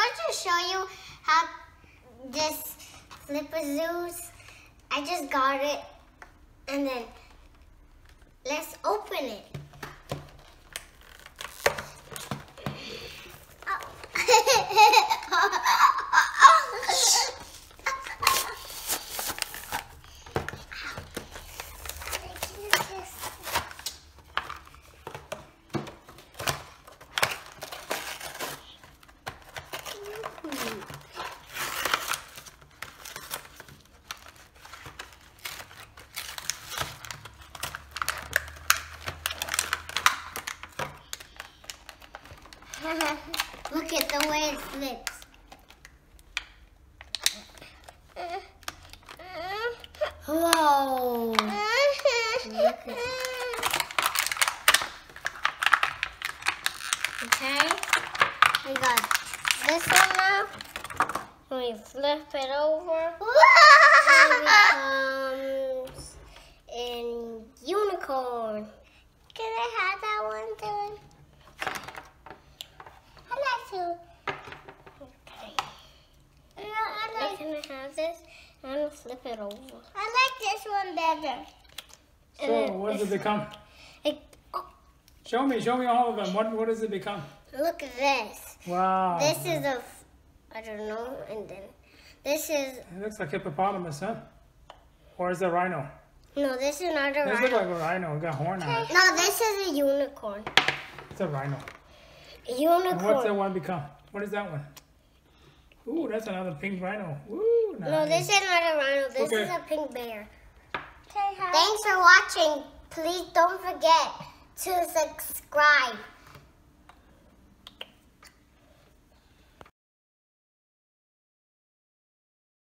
want to show you how this Flipazoo. I just got it, and then let's open it. Look at the way it flips. Whoa. Look at it. Okay. We got this one now. We flip it over. It becomes a unicorn. Can I have that one then? Okay. Can I have this? I'm going to flip it over. I like this one better. So, what does it become? Show me all of them. What does it become? Look at this. Wow. This is a, I don't know, and then this is... It looks like hippopotamus, huh? Or is it a rhino? No, this is not a rhino. This looks like a rhino. It got horn on it. No, this is a unicorn. It's a rhino. Unicorn. And what's that one become? What is that one? Ooh, that's another pink rhino. Ooh, nice. No, this is not a rhino. This is a pink bear. Thanks for watching. Please don't forget to subscribe.